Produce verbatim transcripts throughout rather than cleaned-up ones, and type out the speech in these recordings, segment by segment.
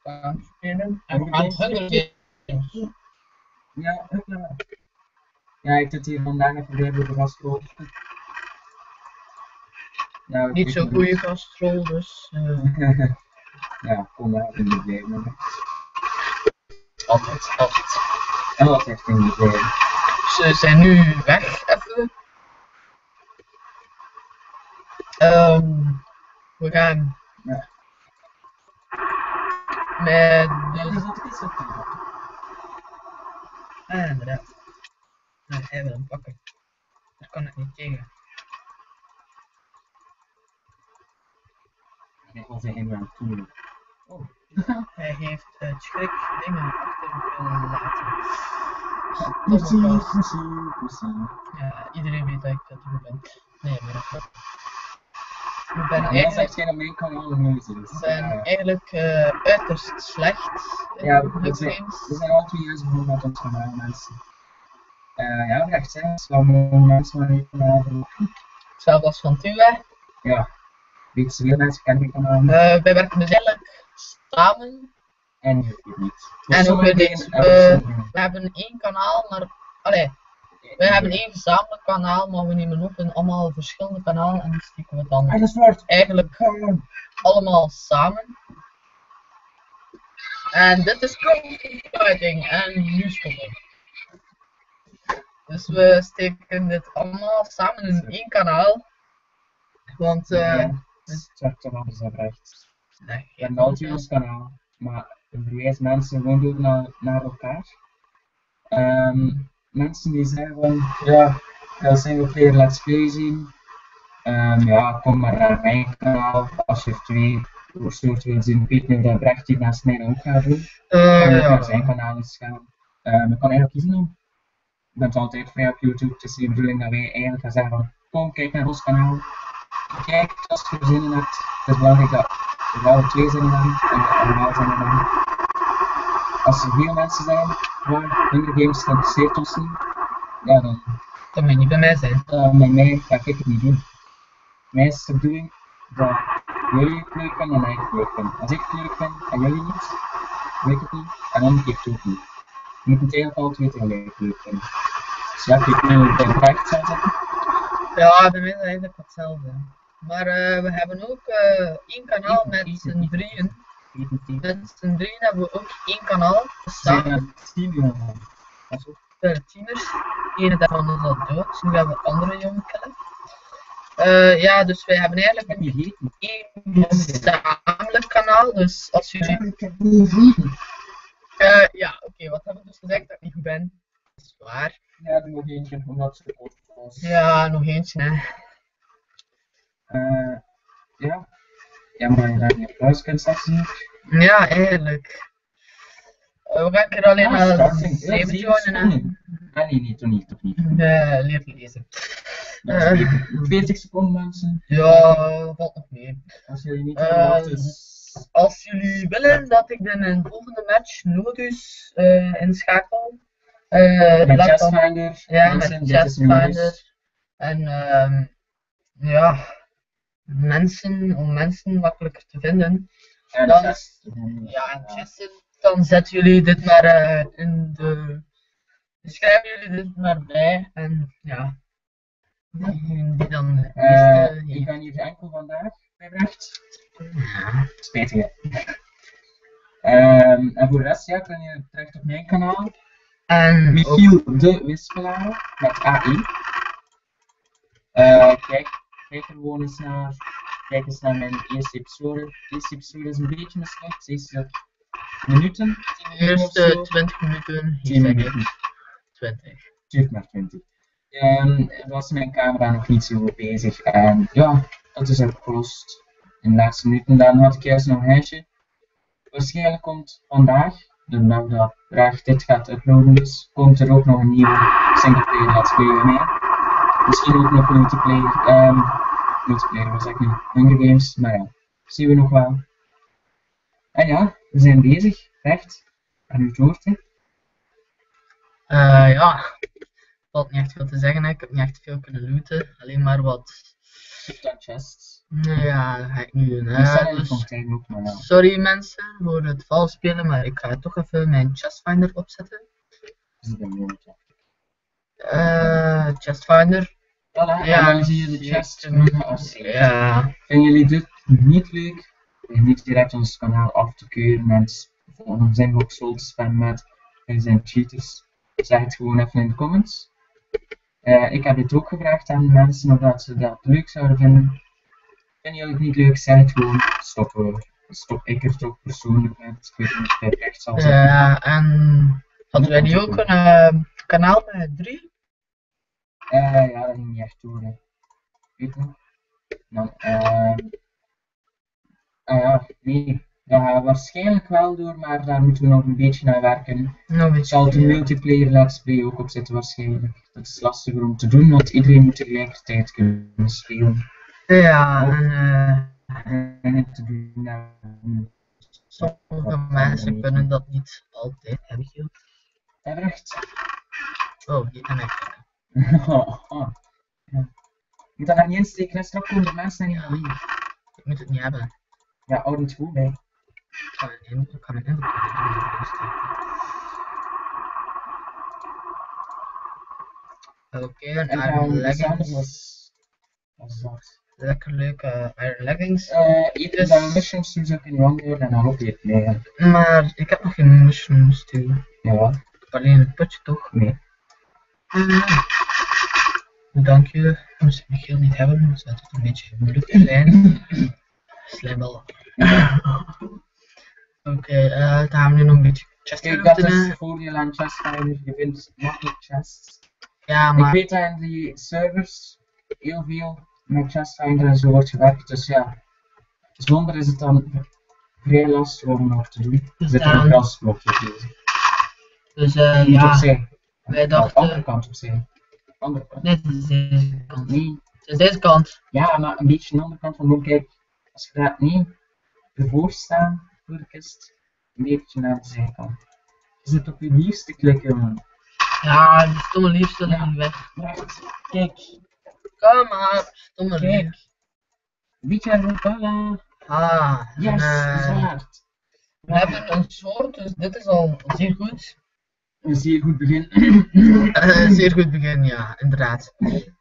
gaan spelen. En we gaan Hunger Games. Ja, ook wel. Ja, ik zit hier vandaag even weer voor de gastrol. Ja, Niet zo'n goede gastrol, dus... Uh... ja, kom maar in de game. Altijd, altijd. En wat heeft in de game? Ze zijn nu weg, even. Um, we gaan... Ja. Met Ja, de... dat is het. Ah, inderdaad. Nou, hij wil hem pakken. Daar kan ik niet tegen. Ik wil zeggen, aan toe. Oh. Hij heeft het schrik dingen achter willen laten. Precies, precies, precies. Ja, iedereen weet dat ik dat goed ben. Nee, maar dat ik ben ja, eigenlijk... geen op mijn kanaal nieuws is. Ik ben uh, eigenlijk uh, uiterst slecht in ja, de zijn, games. we zijn al twee jaar begonnen met ons kanaal, mensen. Uh, ja, echt zijn, wel mogen mensen maar niet kanaal. Hetzelfde als van Tuwe. Ja, weet je, veel mensen kennen mijn kanaal. Uh, wij werken dus eigenlijk samen. En je weet niet. En ook weer dit, we, we hebben één kanaal, maar... Allee, we ja. hebben één gezamenlijk kanaal, maar we nemen op in allemaal verschillende kanalen en die steken we dan eigenlijk allemaal samen. En dit is crowdfunding en nu stoppen. Dus we steken dit allemaal samen in één kanaal. Want uh, ja, het is toch anders dan recht. Nee, we hebben altijd ons kanaal, maar de meeste mensen gewoon doen naar, naar elkaar. Um, mensen die zeggen van, ja, ik wil single player let's play zien. Um, ja, kom maar naar mijn kanaal. Als je twee soort wil zien, weet nu dat Brecht die naast mij ook gaat doen. Uh, en ja. naar zijn kanaal eens gaan. Um, ik kan eigenlijk kiezen om. Je bent altijd vrij op YouTube, het is de bedoeling dat wij eigenlijk gaan zeggen van, kom, kijk naar ons kanaal. Kijk, als je zin in hebt. Het is belangrijk dat we wel twee zinnen hebben en we allemaal zinnen hebben. Als er veel mensen zijn waar Hunger Games geïnteresseerd ons niet, ja dan... Dat moet niet bij mij zijn. Uh, met mij ga ik het niet doen. Mij is de bedoeling dat jullie het leuk vinden en ik het leuk vind. Als ik het leuk vind en jullie niet, weet ik het niet, en omgekeerd ook niet. Je moet het eigenlijk al twee tegelijk leuk vinden. Dus ja, ik weet niet bij Brecht zou zetten. Ja, bij mij is eigenlijk hetzelfde. Maar uh, we hebben ook uh, één kanaal met z'n drieën. Met z'n drieën hebben we ook één kanaal. Samen. De tieners. Eén daarvan is al dood. Nu hebben we andere jongen kennen. Uh, ja, dus wij hebben eigenlijk één gezamenlijk kanaal. Dus als jullie... Uh, ja, oké, okay, wat heb ik dus gezegd dat ik niet goed ben? Dat is waar. Ja, doe nog eentje, omdat ze het was. Ja, nog eentje, hè. Uh, ja. Ja, maar je daar niet applaus kunt zetten. Ja, eigenlijk. Uh, we gaan er alleen maar ah, zeven joinen. Ah, nee, nee, toch niet, toch niet. Nee, leer lezen. Uh, veertig seconden, mensen. Ja, valt nog mee. Als jullie niet uh, wachten, is... Als jullie willen dat ik in een volgende match Nodus uh, inschakel. Uh, met Chestfinder. Ja, met Chestfinder. En um, ja, mensen, om mensen makkelijker te vinden. En dan, chest. Ja, en chesten. Dan zetten jullie dit maar uh, in de... Schrijven jullie dit maar bij. En ja, die, die dan het meeste... Uh, ik ben hier enkel vandaag bij Brecht. Ja. Spijtig hè. Um, en voor de rest, ja, kan je terecht op mijn kanaal. En Michiel ook... de Wispelaar met A I. Uh, kijk, kijk er gewoon eens naar. Kijk eens naar mijn eerste episode. De eerste episode is een beetje mislukt. De eerste minuten. De eerste twintig minuten. tien minuten. twintig. Zeg maar twintig. Um, was mijn camera nog niet zo bezig. En ja, dat is opgelost. In de laatste minuten. Dan had ik juist nog een huisje. Waarschijnlijk komt vandaag, de dag dat Braag dit gaat uploaden, dus komt er ook nog een nieuwe singleplayer let's play bij mij. Misschien ook nog multiplayer, um, multiplayer was ik niet, Hunger Games, maar ja, zien we nog wel. En ja, we zijn bezig, echt. En u het woord, hè? Uh, ja, valt niet echt veel te zeggen, hè. Ik heb niet echt veel kunnen looten, alleen maar wat Zoek dan chests. Ja, dat ga ik nu doen. Die staan Uh, in de dus, fontein ook, maar ja. sorry mensen voor het vals spelen, maar ik ga toch even mijn chestfinder opzetten. Dat is een moeilijk. Uh, chestfinder. Voilà, Ja, en dan zie je de chest groeien als ja. Vinden jullie dit niet leuk? Je niet direct ons kanaal af te keuren en zijn we ook zo te spammen met wij zijn cheaters. Zeg het gewoon even in de comments. Uh, ik heb dit ook gevraagd aan de mensen of dat ze dat leuk zouden vinden. Vinden jullie het niet leuk? Zeg het gewoon. Stop, uh, stop ik er toch persoonlijk met. Ik weet niet of het echt zal zijn. Ja, en hadden wij niet ook een uh, kanaal met drie? Uh, ja, dat ging niet echt door. Hè. Weet je nog? Dan, uh, ah ja, nee. Dat gaat waarschijnlijk wel door, maar daar moeten we nog een beetje naar werken. Nou, Er zal een multiplayer let's play ook op zitten waarschijnlijk. Dat is lastiger om te doen, want iedereen moet tegelijkertijd kunnen spelen. Ja, oh. en uh, te doen, ja. sommige mensen kunnen dat niet altijd, heb ik je. Heb je echt? Oh, die kan ik. oh, oh. Ja. Je moet dat daar niet insteken, en straks komen de mensen en niet alleen. Ik moet het niet hebben. Ja, houd het goed bij. Ik kan het in, ik kan het in de Oké, en Iron Leggings. Wat is dat? Lekker leuke Iron Leggings. Uh, eten dus... dan mushrooms toen zou kunnen wandelen en dan hoop je het mee. Maar ik heb nog geen mushrooms toe. Ja. Ik heb alleen een putje toch? Nee. Uh, dank je. Moest ik Michiel niet hebben, zou het een beetje moeilijk zijn. Slimmel. Oké, okay, uh, dan gaan we nu nog een beetje chest Kijk, dat is het voordeel aan chestfinder. Je vindt makkelijk chests. Ja, maar... Ik weet dat in die servers heel veel met chestfinder en zo wordt gewerkt, dus ja. Zonder is het dan vrij lastig om nog te doen. Er zit er een grasblokje deze. Dus uh, ja, opzij. wij dachten... De andere kant opzij. Andere kant. Nee, het is deze kant. Nee. Het is deze kant. Ja, maar een beetje de andere kant van de kijk. Als je daar niet ervoor staat, voor de kist, een beetje naar de zijkant. Je zit op je liefste klikken, man. Ja, die stomme liefste ja. Niet weg. Wacht, kijk. Kom maar, stomme kijk. Lief. Beetje aan de ballen. Ah, yes, uh, zwaard. We ja. hebben een soort, dus dit is al zeer goed. Een zeer goed begin. uh, zeer goed begin, ja, inderdaad.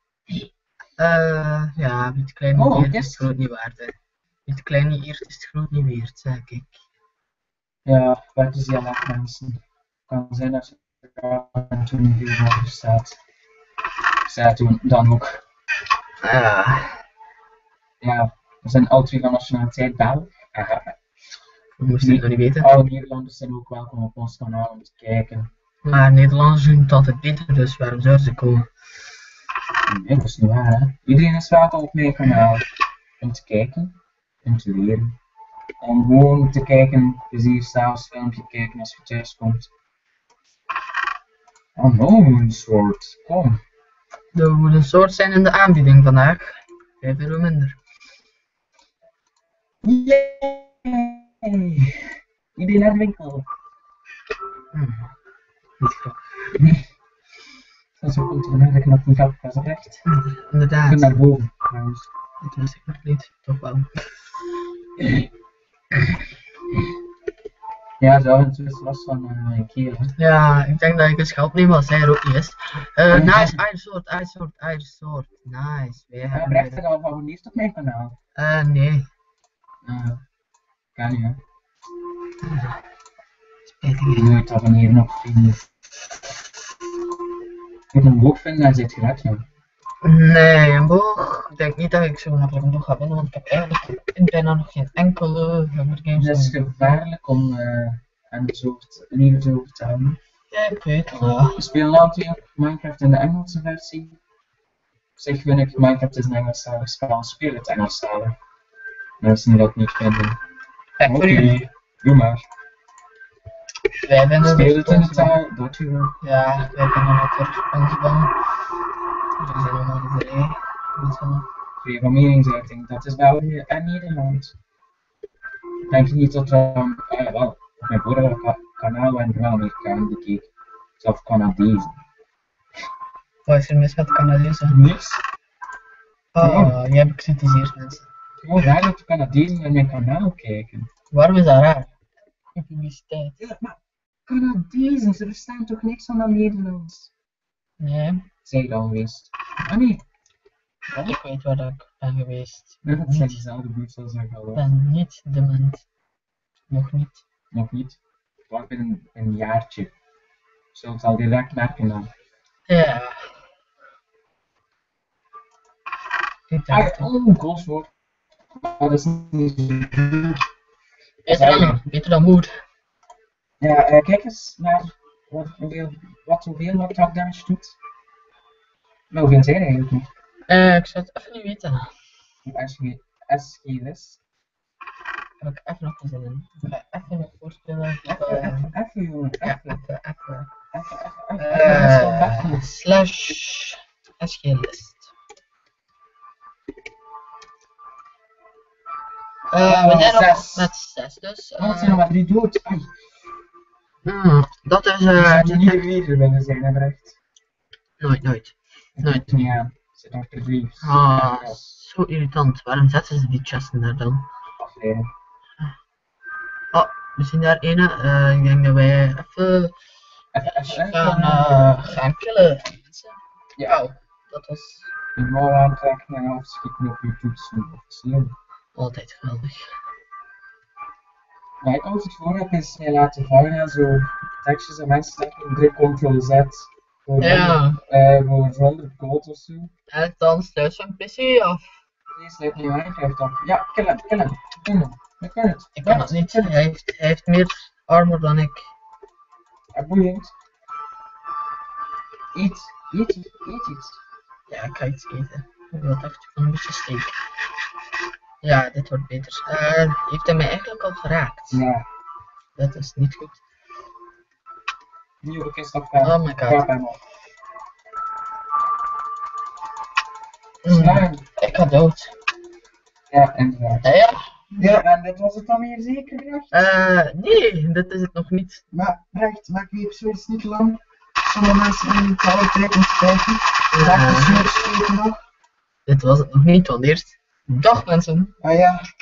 Uh, ja, wie het klein niet oh, eert, is het groot niet waard. Hè. Wie het klein niet eert, is het groot niet waard, zeg ik. Ja, wat is die laat mensen? Kan zijn dat ze en toen een video over staat. Zij toen dan ook. Uh, ja, we zijn al twee van nationaliteit Belg. Uh, we moesten het nog niet weten. Alle Nederlanders zijn ook welkom op ons kanaal om te kijken. Maar Nederlanders doen het altijd beter, dus waarom zouden ze komen? Nee, dat is niet waar, hè. Iedereen is welkom op mijn kanaal. Om te kijken, om te leren. Om gewoon te kijken, plezier s'avonds filmpje kijken als je thuis komt. Oh no, een soort. Kom. Er moet een soort zijn in de aanbieding vandaag. vijf euro minder. Yay! Iedereen naar de winkel. Hmm. Niet grappig. Nee. Zo komt er merken dat het niet grappig was, echt. Inderdaad. Ik ben naar boven, trouwens. Dit wist ik nog niet, toch wel. Ja, zo en zo is last van mijn uh, keel, hè. Ja, ik denk dat ik een schelp neem als hij er ook niet is. Uh, nice, iron sword, iron sword, iron sword. Nice. Wij Ja, hebben Brecht er al geabonneerd op mijn kanaal. Eh, uh, nee. Uh, kan niet, hè. Spijtig. Je moet abonneren op vrienden. Je moet een boog vinden en zit gered, joh. Nee, een boog. Ik denk niet dat ik zo makkelijk een boog ga vinden, want ik heb eigenlijk in bijna nog geen enkele Hunger Games. Het is gevaarlijk om uh, aan het soort levens over te houden. Ja, ik weet het wel. We spelen altijd Minecraft in de Engelse versie. Op zich vind ik Minecraft is een Engelstalig spel, speel het Engelstalig. Mensen die dat niet vinden. Oké, okay. Doe maar. Wij vinden speel het in de taal, dat je wel. Ja, wij vinden het er ons van. We zijn allemaal vrij. Vrij van meningsuiting, dat is België en Nederland. Denk je niet dat er, um, ah ja wel, op mijn vorige ka kanaal waren er wel Amerikanen bekeken. Zelfs Canadezen. Wat is er mis met Canadezen? Niks. Ah, jij bekritiseert mensen. Gewoon raar dat de Canadezen naar mijn kanaal kijken. Waarom is dat raar? Publiciteit. Ja, maar Canadezen, ze verstaan toch niks van dat Nederlands? Nee, Zij dan geweest. Ah nee. Wat? ik weet waar ik ben geweest. Dat zijn Niet. dezelfde buurt als ik Ik al ben niet dement. Nog niet. Nog niet. Wacht binnen een jaartje. Zult het al direct merken dan. Ja. Ik Ah, dacht het. oh, goalswoord. Oh, dat is niet zo. Beter dan, beter dan moed. Ja, uh, kijk eens naar wat hoeveel, wat hoeveel knockdown damage doet. Maar hoeveel zijn er eigenlijk nog? Uh, ik zou het even niet weten. S G les. Heb ik even nog zin in. Ik ga even nog voorstellen. Even, even, even jongen. Ja, Even, even, even. even, even. even. Uh, slash S G list. Uh, we zijn nog met zes, dus. Oh, het zijn nog maar drie dood. Ai. Hmm, dat is. Uh, Uh, je niet de vierde binnen zijn, hè, Brecht? Nooit, nooit. Nooit. Ja, zit nog te drie. Ah, zo irritant. Waarom zetten ze die chesten daar dan? Afleren. Oh, we zien daar een. Uh, ik denk dat wij even. Even, even, gaan, uh, gaan killen. Ja. Oh, dat was. Je moet aantrekken en afschieten op je toetsen. Officieel. Altijd geweldig. Wat ik altijd voor heb is mij laten vangen en zo tekstjes en mensen zeggen druk control Z voor, Ja. honderd, uh, voor honderd gold of zo. En dan sluit zijn P C af. Nee, sluit niet Minecraft af. Ja, kill hem, kill hem. Doe hem. Je kunt het. Ik kan het niet. Hij heeft, hij heeft meer armor dan ik. Ja, boeiend. Eet, eet, eet iets. Ja, ik ga iets eten. Ik wil even een beetje steek. Ja, dit wordt beter. Uh, heeft hij mij eigenlijk al geraakt? Ja. Dat is niet goed. Nieuwe kist opgaan. Oh my god. Grab hem op. Mm, ik ga dood. Ja, inderdaad. Ja, ja. Ja, en dit was het dan weer zeker, Brecht? Uh, nee, dit is het nog niet. Maar, Brecht, maak je episode niet lang? Sommige mensen hebben niet alle tijd om te kijken. Dag, Uh, dus nog. dit was het nog niet, want eerst. Dag mensen. Ah ja.